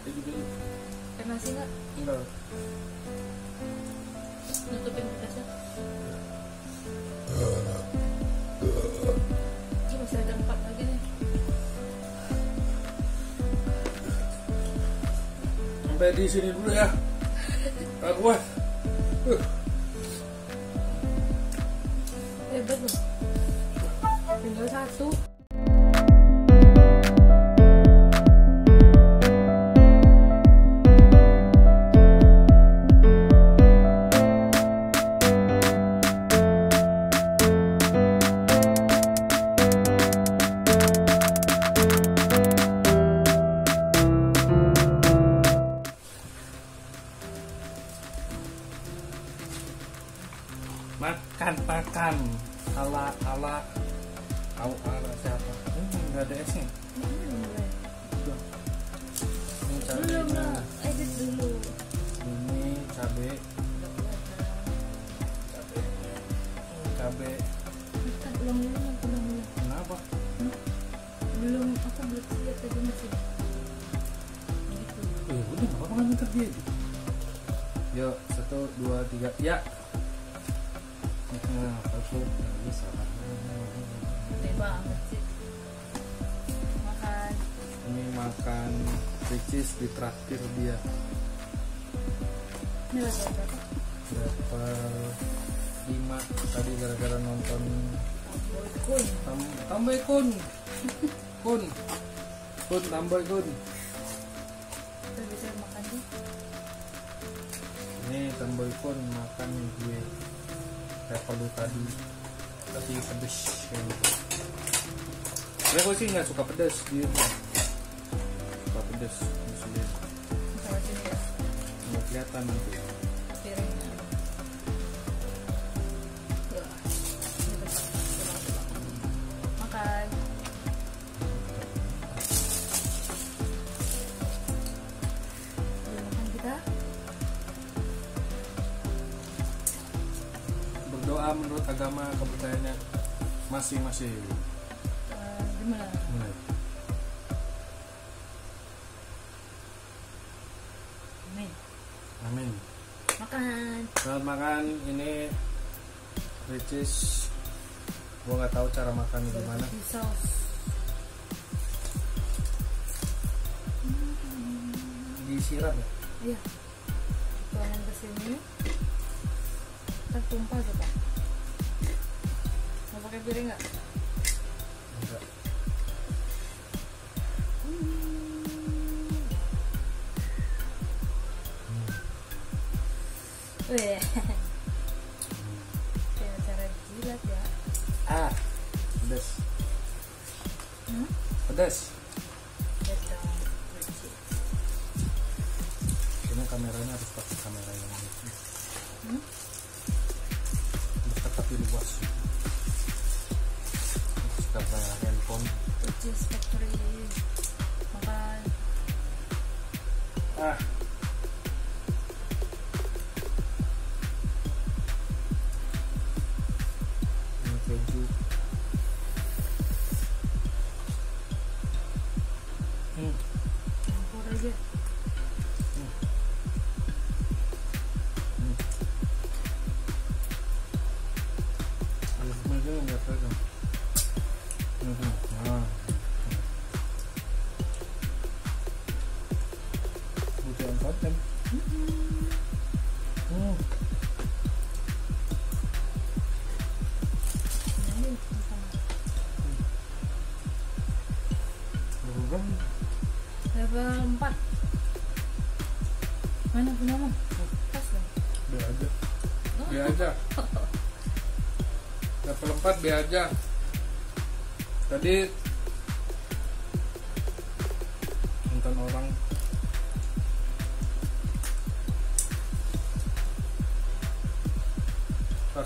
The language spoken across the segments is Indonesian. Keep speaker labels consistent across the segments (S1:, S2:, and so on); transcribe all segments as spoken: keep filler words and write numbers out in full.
S1: Jadi dulu.
S2: Pakai nasi nggak?
S1: Enggak.
S2: Nutupin kulkasnya. Ini masih ada empat lagi nih.
S1: Sampai di sini dulu ya. Gak kuat. Uh.
S2: Hebat loh. Tinggal satu.
S1: Makan makan ala ala kau ala siapa? Hmm, nggak ada esnya. Ini cabai,
S2: Belum lah, edit dulu.
S1: ini cabai, cabai, cabai.
S2: Bukan, ulang dulu, ulang dulu.
S1: Kenapa?
S2: Belum, aku belum lihat tadi masih. Gitu.
S1: Eh, udah nggak apa-apa kan terjadi. Yuk, satu, dua, tiga, ya. Nah, satu, bisa.
S2: Gede banget sih. Makan.
S1: Ini makan ricis di traktir dia.
S2: Ini level berapa?
S1: Level lima tadi gara-gara nonton
S2: Kun.
S1: tam tambah kun kun kun tambah kun.
S2: Kita bisa makan sih.
S1: Ini tambah kun makan gue level lu tadi tapi pedes kayak gitu. Ya gue sih nggak suka pedes dia suka pedes maksudnya
S2: Sama sini ya.
S1: nggak kelihatan nanti.
S2: Piringnya. Tuh. Ini besar. Tulang-tulang. Makan. Udah makan kita.
S1: Berdoa menurut agama kepercayaannya masing-masing.
S2: Eh, Gimana?
S1: Mulai.
S2: Amin.
S1: Amin.
S2: Makan.
S1: Selamat makan. Ini ricis. Gue nggak tahu cara makannya gimana.
S2: Barbecue sauce.
S1: Disiram ya?
S2: Iya. Tuangin ke sini. Tertumpah coba. Mau pakai piring nggak?
S1: Enggak.
S2: Wih. Kayak cara jilat ya.
S1: Ah, pedas.
S2: Hmm?
S1: Pedas.
S2: Betul. Bersih.
S1: Ini kameranya harus pakai kamera yang ini.
S2: Hmm?
S1: Dekat tapi luas. Karena handphone.
S2: Cheese factory. Makan.
S1: Ah. Ini keju. Hmm.
S2: Campur aja.
S1: Hmm. Ayo, kemana nggak pegang. Hmm. Ah. Bukan konten. Hmm.
S2: Ini sama.
S1: Bukan.
S2: Level empat. Mana punya mah? Pas dong.
S1: B aja. B aja. Level empat B aja. Tadi nonton orang pas.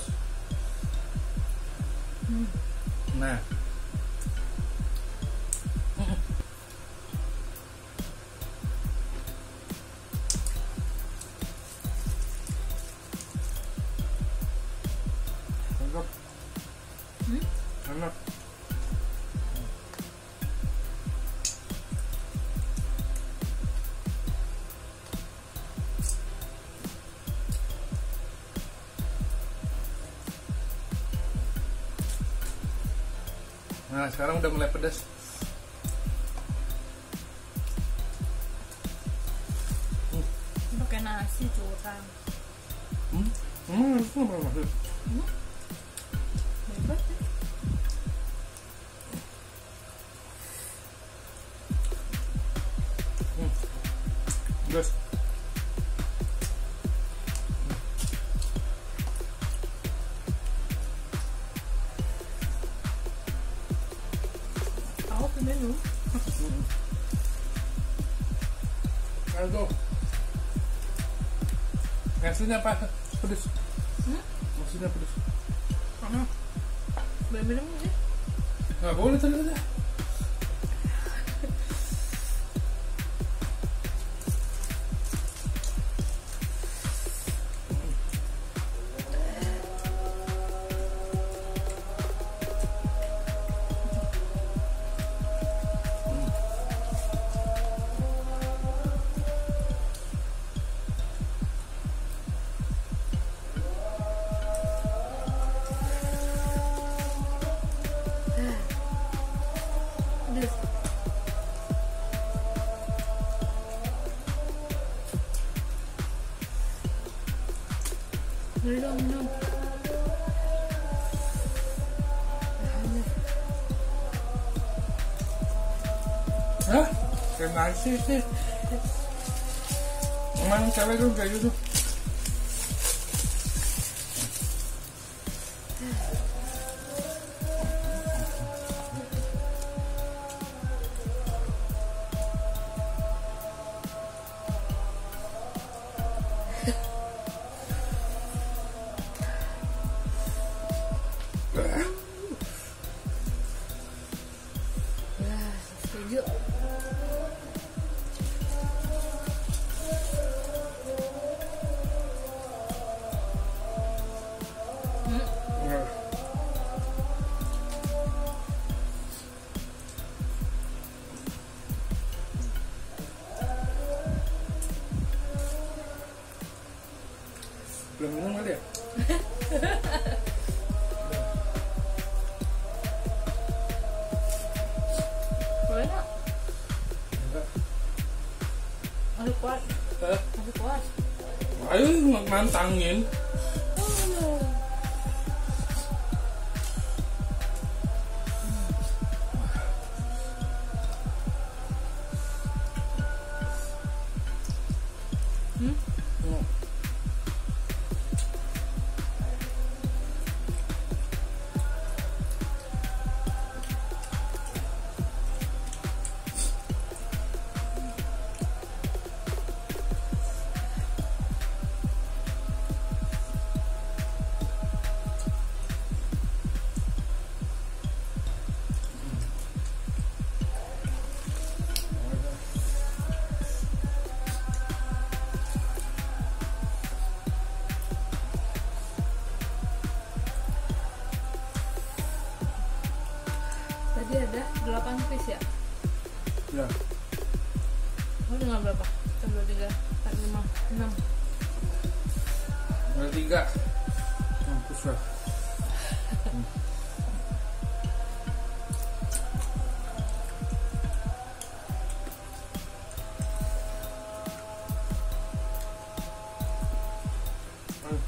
S2: Hmm.
S1: Nah. Enak.
S2: Hmm?
S1: Enak. Nah sekarang udah mulai pedas.
S2: Pakai nasi curang.
S1: Hmm, hmm, itu apa maksud?
S2: Hmm? Bebas ya.
S1: Hmm. Gus.
S2: Aku minum.
S1: Hmm. Ayo. Nasinya apa? Pedes.
S2: Hmm?
S1: Nasinya pedes.
S2: Karena boleh minum sih.
S1: Nggak boleh ternyata.
S2: Pedes. Minum, minum.
S1: Hah? Kayak nasi sih. Emang cewek tuh kayak gitu.
S2: Ya, setuju. Hmm.
S1: Belum minum kali ya?
S2: Boleh nggak?
S1: Enggak.
S2: Masih kuat.
S1: Hah?
S2: Masih kuat.
S1: Ayo mantangin.
S2: Oh. Hmm?
S1: Hmm.
S2: Tadi ada delapan piece ya?
S1: Ya.
S2: Oh, dengan berapa? Satu, dua, tiga, empat, lima, enam.
S1: Ada tiga. Mampus lah. Hmm.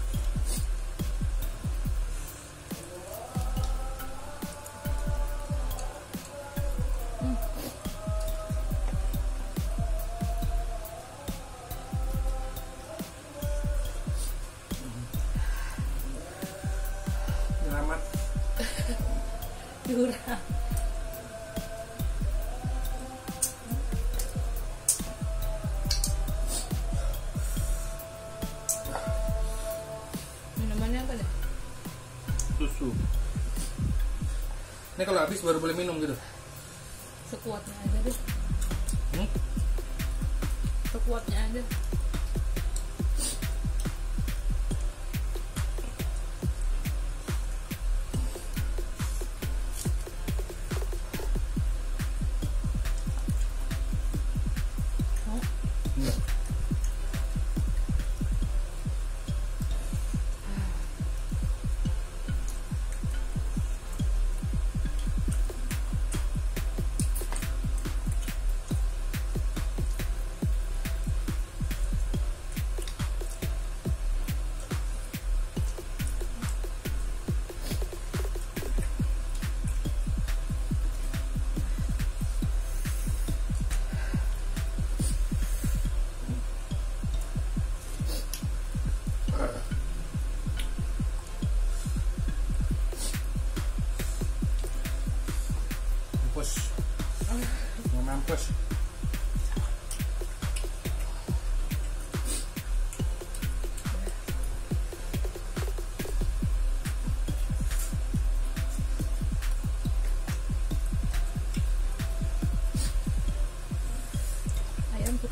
S1: Selamat.
S2: Curang. Minumannya apa deh?
S1: Susu. Ini kalau habis baru boleh minum gitu.
S2: Sekuatnya aja deh.
S1: Hmm?
S2: Sekuatnya aja. Oh,
S1: Iya.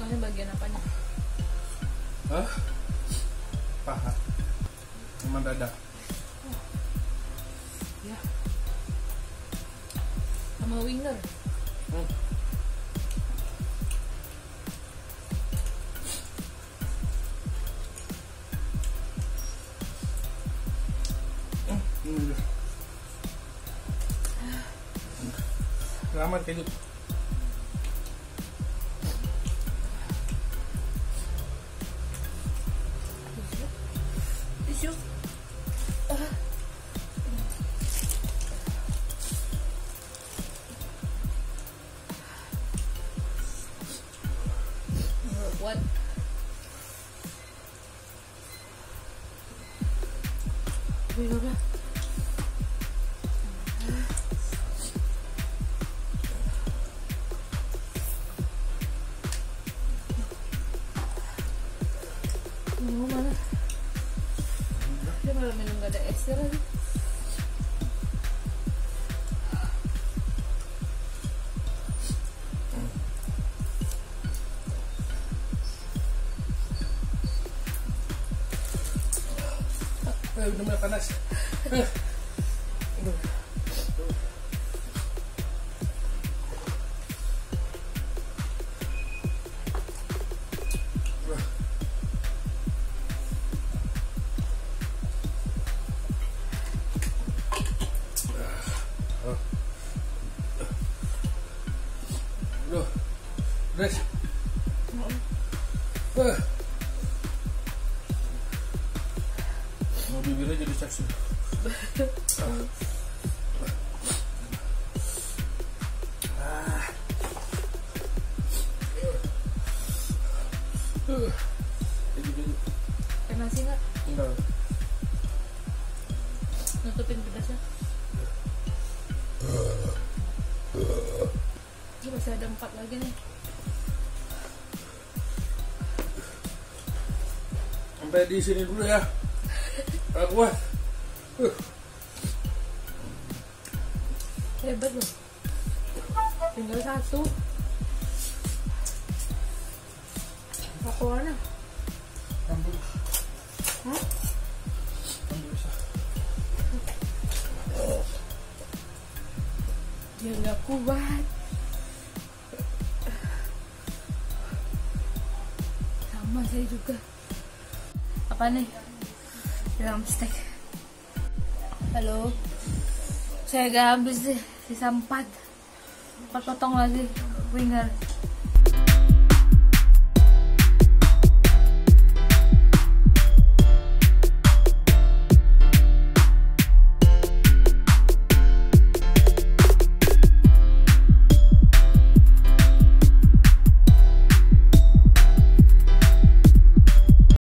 S2: sukanya bagian apanya?
S1: Hah? Paha sama dada.
S2: Oh. Ya. Sama winger.
S1: Hmm. Hmm. Selamat keju.
S2: Tisu. Ah. What? Wait, udah. Minum mana? Dia malah minum gak ada esnya lagi.
S1: Eh, udah mulai panas. Eh. Aduh. Aduh. Guys. Eh. Mau bibirnya jadi seksi. Ah. Uh. Jadi jadi.
S2: Kena sih nggak?
S1: Enggak.
S2: Nutupin pedasnya. Ini masih ada empat lagi nih.
S1: Sampai di sini dulu ya. Gak kuat. Uh.
S2: Hebat loh. Tinggal satu. Aku mana?
S1: Ambil.
S2: Hah?
S1: Ambil bisa.
S2: Dia nggak kuat. Sama saya juga. Apa nih? Dalam steak. Halo. Saya gak habis deh. Sisa empat. Empat potong lagi winger.